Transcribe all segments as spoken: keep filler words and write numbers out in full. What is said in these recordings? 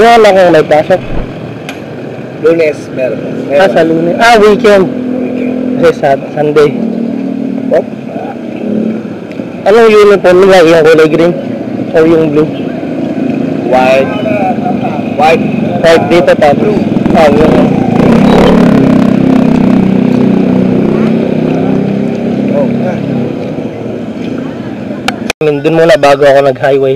Yung anak kong may pasok. Lunes, meron. meron. Ah, sa Lunes. Ah, weekend. Kasi sa Sunday. Oh? Anong uniform nila? Yung kulay green? O yung blue? White. White. White dito tapos. Ah, yung... Oh, ah. Doon muna bago ako nag-highway.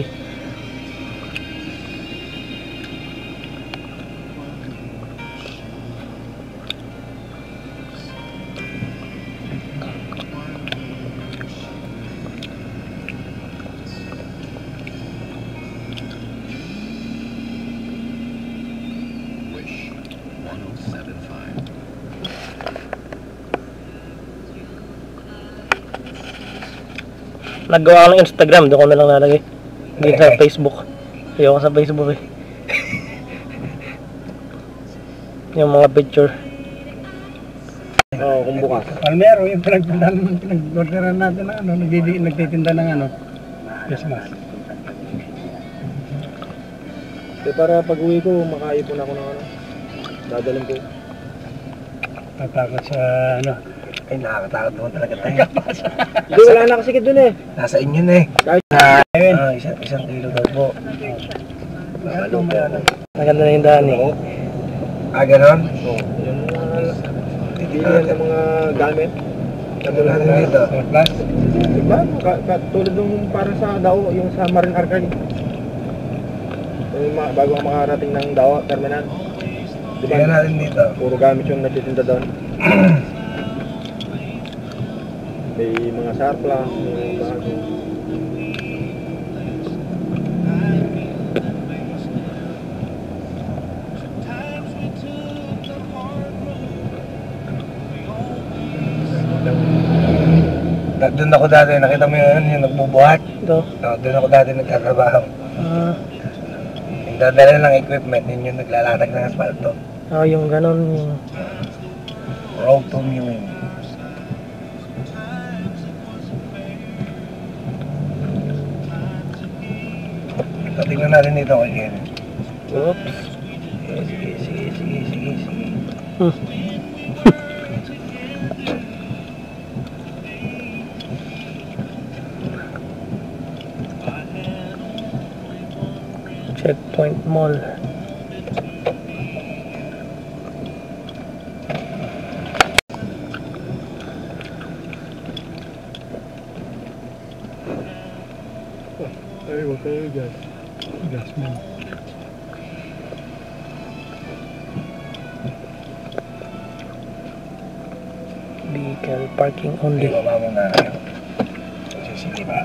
Nagawa ko ng Instagram, doon ko na lang nalagay. Hindi sa Facebook. Ayoko sa Facebook eh. Yung mga picture. Oo, oh, kung bukas. Palmero, yung pinag-orderan natin na ano, nagtitinda ng ano, Christmas. Eh, para pag uwi ko, makaipon ako ng ano. Dadalhin ko. Tatakot sa ano. Ay, nakakatakot naman talaga tayo. Hindi, wala na kasi dun eh. Nasa inyo na eh. Kahit na, ah, isang, isang kilo daw po. Ano may ano? Maganda na yung daan eh. Ah, ganon? Oo. Yung mga titilihan ng mga gamit. Katulad natin dito. Plus? Diba? Katulad nung para sa Dao, yung sa Marine Arcade. Yung mga, bago ang makarating ng Dao Terminal. Diba? Tingnan natin dito. Puro gamit yung nagtitinda doon. May mga sarpla, may mga bago. Doon ako dati, nakita mo yun, yung nagbubuhat. Ito. No, doon ako dati nagtatrabaho. Ah, Yung dadala ng equipment, yun yung naglalatag ng asfalto. oh, yung ganon. Yung... Road to Mewing. So, tingnan natin dito kay Ken. Oops. Sige, sige, sige, sige, sige, sige. Hmm. Checkpoint Mall. Ay, wag kayo gas. Gas man. Vehicle parking only. Hindi, baba mo na. Sige ba?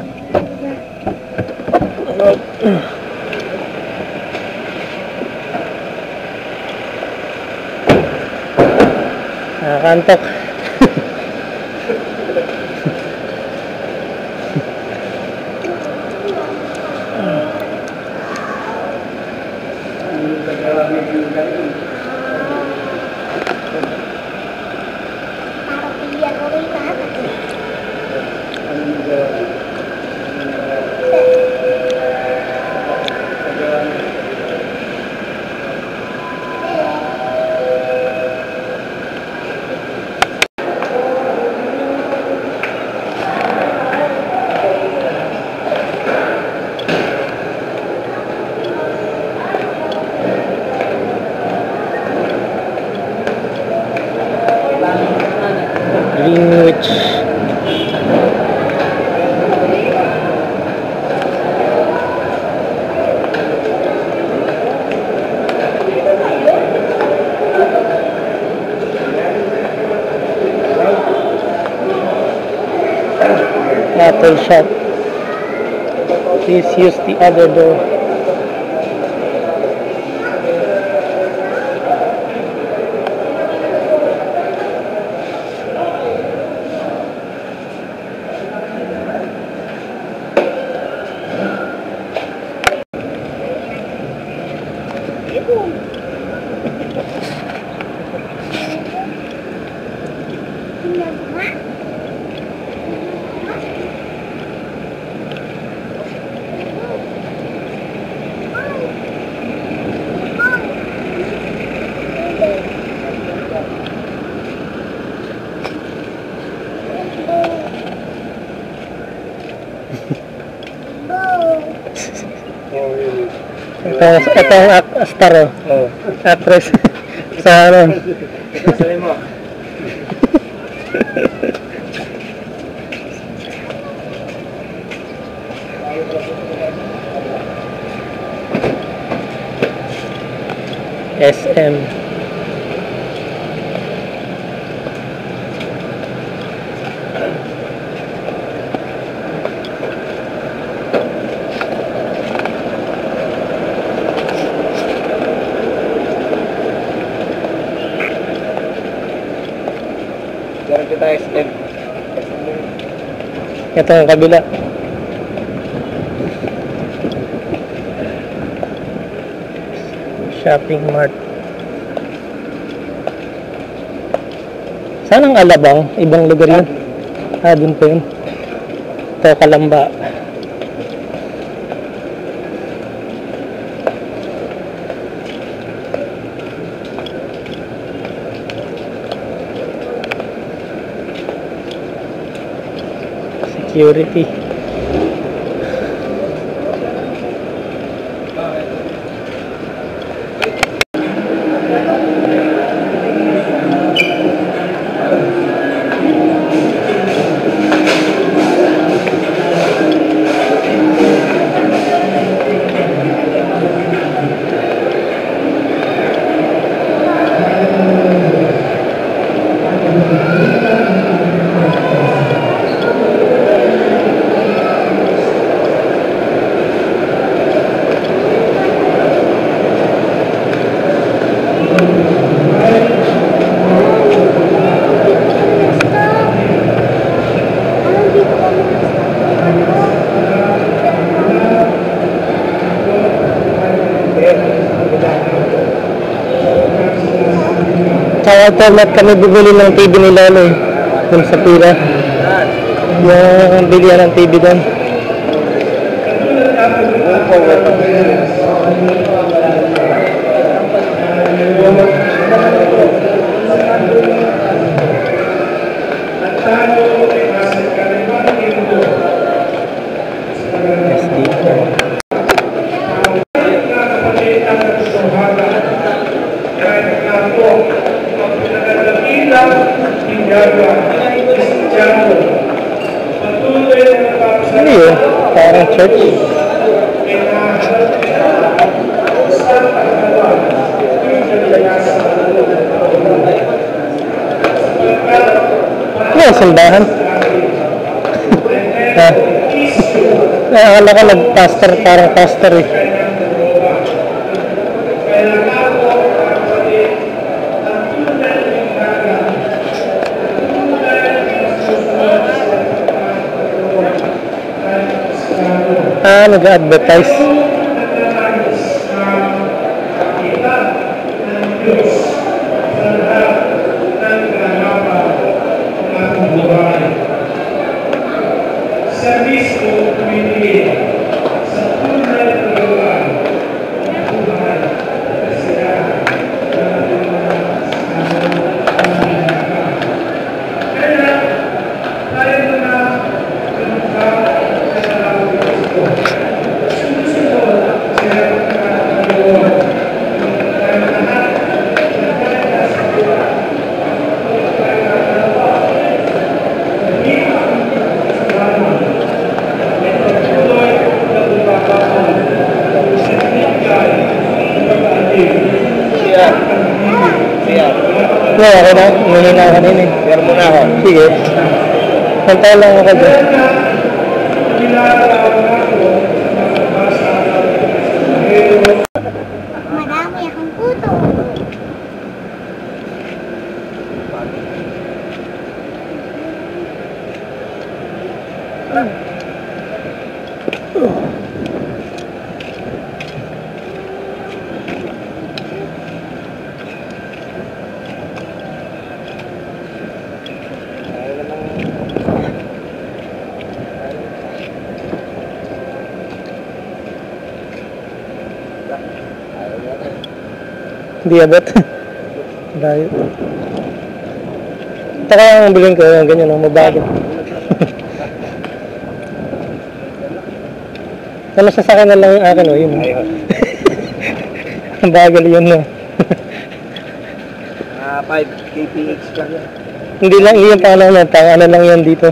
Nakakantok. Greenwich. Apple shop. Please use the other door. Ito, ito ang ak- star oh. Oo. Actress. Sa ano? Sabi mo. S M. Meron kita S M. Ito ang kabila. Shopping mart. Saan ang Alabang? Ibang lugar yun. Ah, dun po yun. Ito, Kalamba. Security. Sa alternate kami bibili ng T V ni Lolo eh. Dun sa pila. Yung bilihan ng T V doon. S D card. Ano yun? Parang church? Ano yung simbahan? Ha? Ah, akala ko nag-pastor, parang pastor eh. Ah, nag-advertise. Service to community sa tunay na lugar ng buhay sila kaya tayo na lumukha sa gusto susunod sila tayo lahat na sa buhay No, ako na. Umihina ako kanina eh. Pero muna ako. Sige. Hantay lang ako dyan. Madami akong puto. Hindi abot. Layo. Ito kaya ang bilhin ko yung ganyan, ang mabago. Ano sa sakin na lang yung akin o, yun. Ayun. Ang bagal yun no. Ah, five K P H lang yan. Hindi lang, hindi yung pangalan yan, pang ano lang yan dito.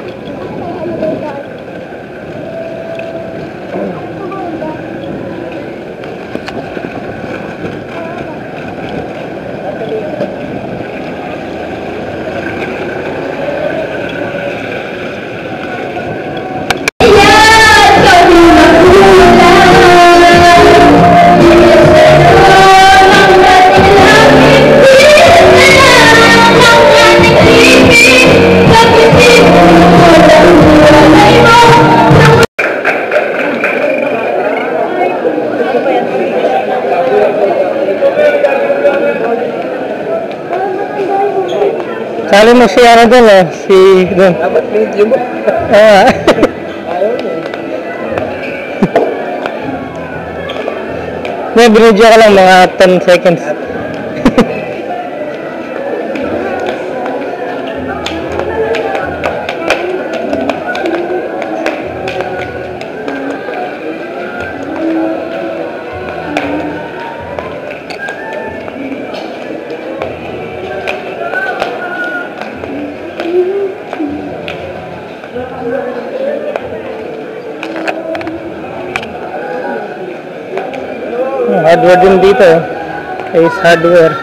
Sali mo si ano doon ah, si doon. Dapat video mo. Ah. May binidyo ka lang mga ten seconds. Hardware din dito, Ace Hardware.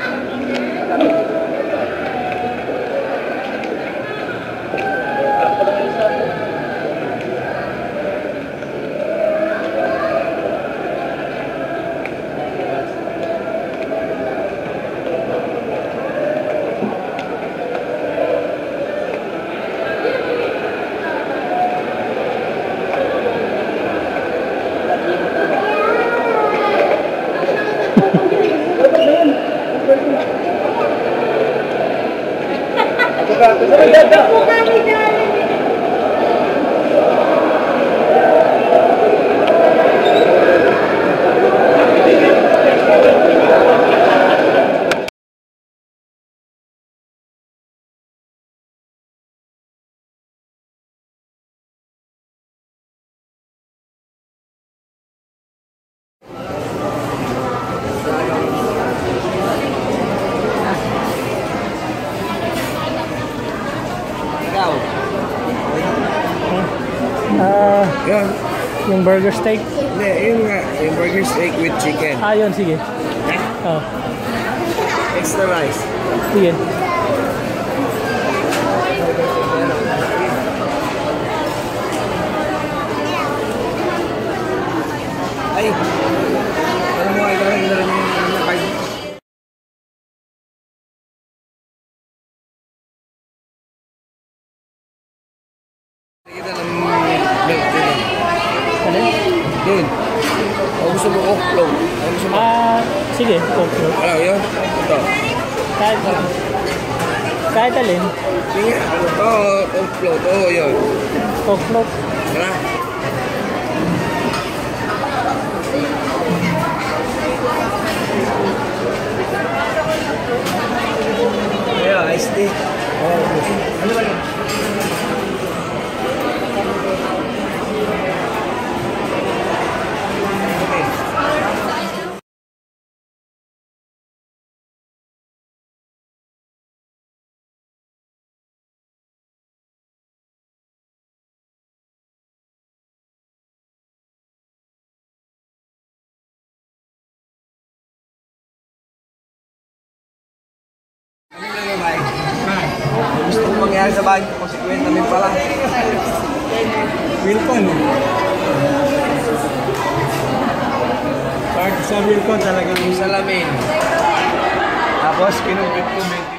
Ah, Yan. yung burger steak. Hindi, yun nga. Yung burger steak with chicken. Ah, yun, sige. Oh, Extra rice. sige. Ay! Ano mo ay gawin na rin yung nakay? Kita ng milk dito. Ano? Doon. O gusto mo off-flow? O gusto mo? Ah, sige. Okay. Ano yun? Ito. Kahit, kahit alin. Sige. Ito, off-flow. Ito, yun. Coke float. Tara. Yeah, iced tea. Oh, ano ba yun? Ano na naman? Gusto kong mangyari sa bahay, konsekwenta namin pala. Wilcon. Pag sa Wilcon talagang Yung salamin. Tapos kinumpit ko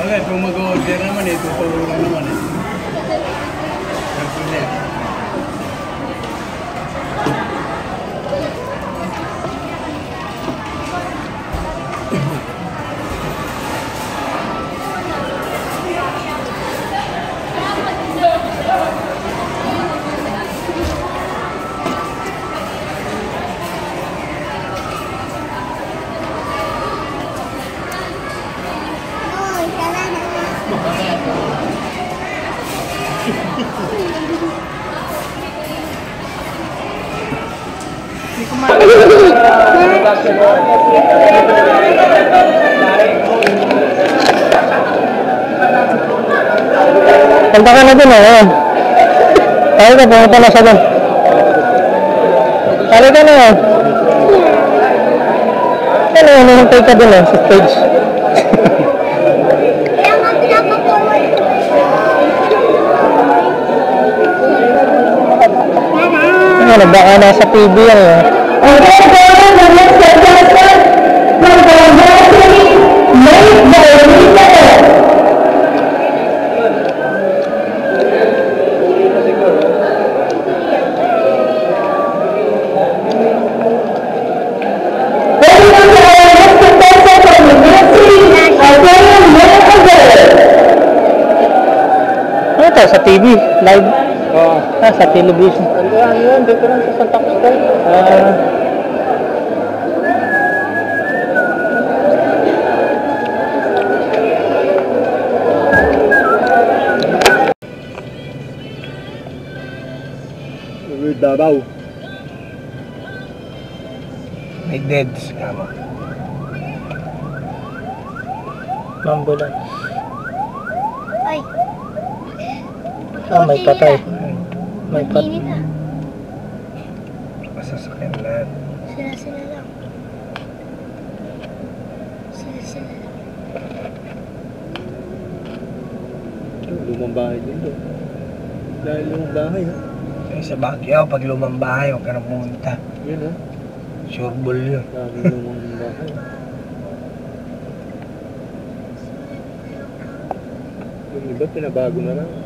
Okay, kung mag-order naman eh, tutulong lang naman eh. Siyempre. Uy, tara na. Punta ka na dun eh. Tayo ka, pumunta na siya dun. Tayo ka na eh. Ano, hinihintay ka dun eh, sa stage. Kaya nga pinapag-forward ko. Ano, baka nasa T V yan eh. Ano to, sa T V? Live? Oo. Ah, sa television. Ano yan yun? Dito lang sa Santa Cruz. Ah, With Davao. May deads kama. ambulance. Ay. Ah, may patay. May patay. Mainit ah. Masasakyan lahat. Sila sila lang. Sila sila lang. Lumang bahay din doon. Dahil lumang bahay ha. Yung sa Baguio, pag lumang bahay, huwag ka na pumunta. Yun ha. Sure ball yun. Dami lumang bahay. Yung iba pinabago na lang.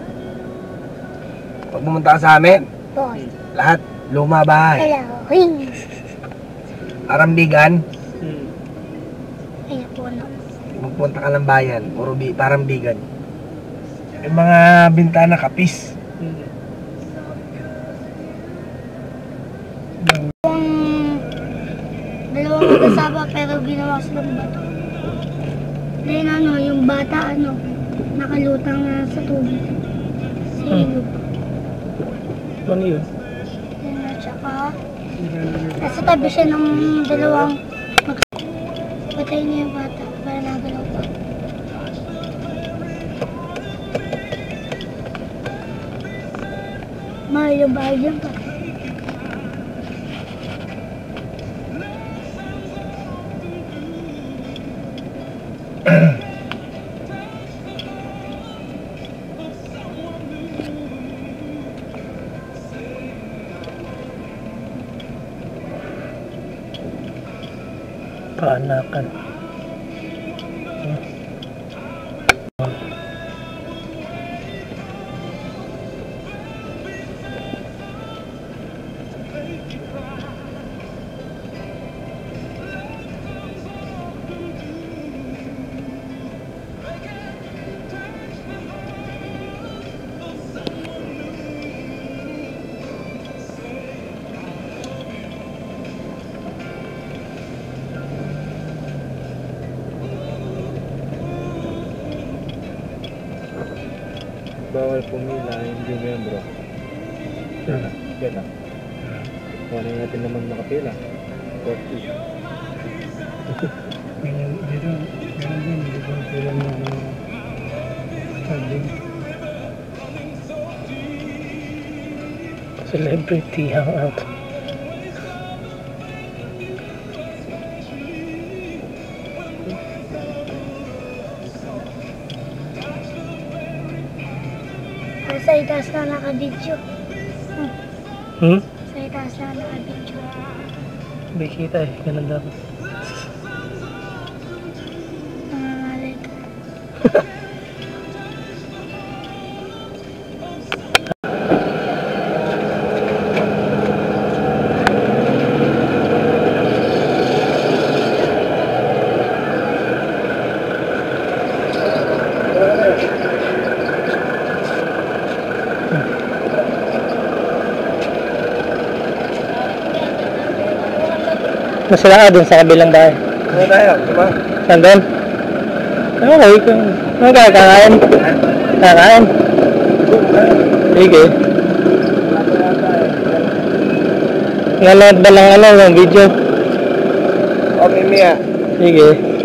Pag pumunta ka sa amin, Boss. lahat luma bahay. Hello. Ring. Arambigan, Hmm. Ay, puno. magpunta ka ng bayan, puro bi parang bigan. Yung mga bintana kapis. Hmm. Dalawang dalawang mag-asawa pero ginawa silang bato. Then ano, yung bata ano, nakalutang na sa tubig. Sa Hmm. ilog. Ano yun? Then at saka, nasa tabi siya ng dalawang mag patay niya yung bata para nagalaw pa. Mahal yung bahay dyan pa. Paanakan. Bawal pumila, hindi membro. Yan. Yan ah. Kung ano natin naman nakapila. forty. Ganyan, dito, ganyan din, dito, pila mo ng tagdig. Celebrity hangout. Sa itaas na naka-video. Hmm? Sa itaas na naka-video. Hindi kita eh. Ganun dapat. Nangangalit. Masala ka dun sa kabilang bahay. Ano tayo? Diba? Saan doon? Okay, kung ano ka, kakain? Kakain? Sige. Nanood ba lang ano, ng video? Okay, Mia. Sige.